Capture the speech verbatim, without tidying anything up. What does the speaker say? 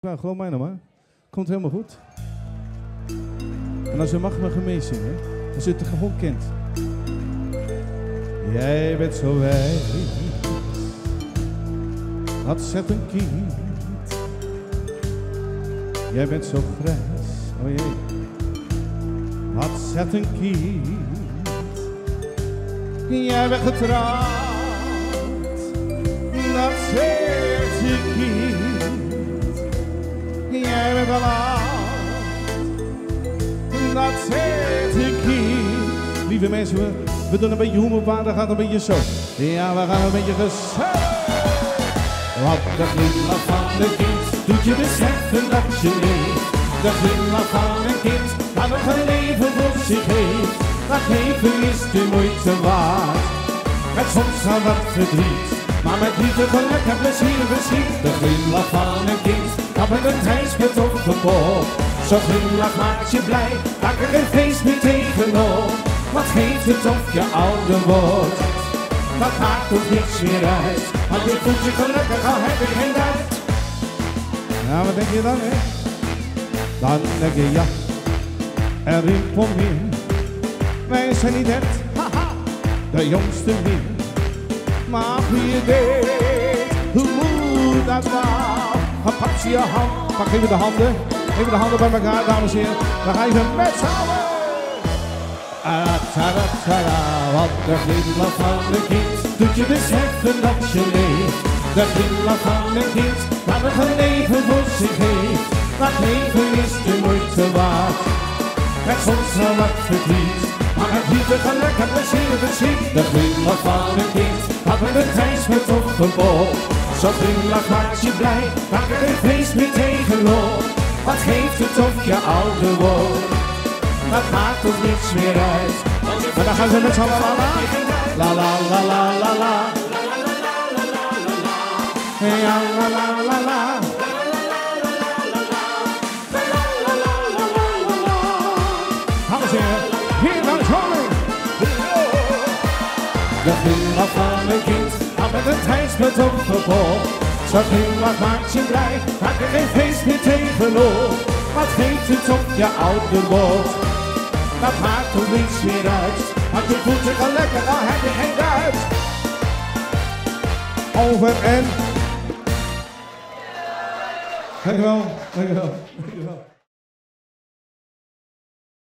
Nou, geloof mij nou maar. Komt helemaal goed. En als je mag nog meezingen, als je het gewoon kent. Jij bent zo wijs, dat zet een kind. Jij bent zo grijs, oh jee, wat zet een kind. Jij bent getrouwd, dat zet een kind. Jij bent al oud, dat zet een kind. Lieve mensen, we, we doen een beetje humor, dat gaat een beetje zo. Ja, we gaan een beetje gezellig. Want de glimlach van een kind doet je beseffen dat je leeft. De glimlach van een kind dat nog een leven voor zich heeft. Dat leven is de moeite waard. Met soms al wat verdriet, maar met liefde, geluk en plezier verschiet. De glimlach van een kind dat met een ijsbed op de kop. Zo'n glimlach maakt je blij, dat er geen feest meer tegenop. Wat geeft het of je ouder wordt? Dat maakt ook niks meer uit, want je voelt je gelukkig al heb je geen duit. Ja, wat denk je dan, hè? Dan denk je, ja, er komt meer. Wij zijn niet echt, haha, de jongste meer. Maar wie weet, hoe moet dat nou? Pak ze je hand, pak even de handen, even de handen bij elkaar, dames en heren. Dan ga je met z'n allen. Tada, wat de glimlach van een kind doet je beseffen dat je leeft. De glimlach van een kind dat nog een leven voor zich heeft. Dat leven is de moeite waard. Met soms wel wat verdriet, maar met liefde, geluk en plezier verschiet. De glimlach van een kind dat met een ijsbed op een bol. Zo'n glimlach maakt je blij, dat er geen feest meer tegenop. Wat geeft het of je ouder wordt? Dat maakt ons niks meer uit. Maar dan gaan ze met z'n allen la la la la la la. Ja la la la la. Dames en heren, hier naar de koning. De glimlach van een kind, dat met een ijsbed op de bol. Zo'n glimlach maakt je blij, dat er geen feest meer tegenop. Wat geeft het op je ouder wordt? Dat maakt er niets meer uit, want je voelt je gelukkig al heb je geen duit. Over en... Dankjewel, dankjewel, dankjewel.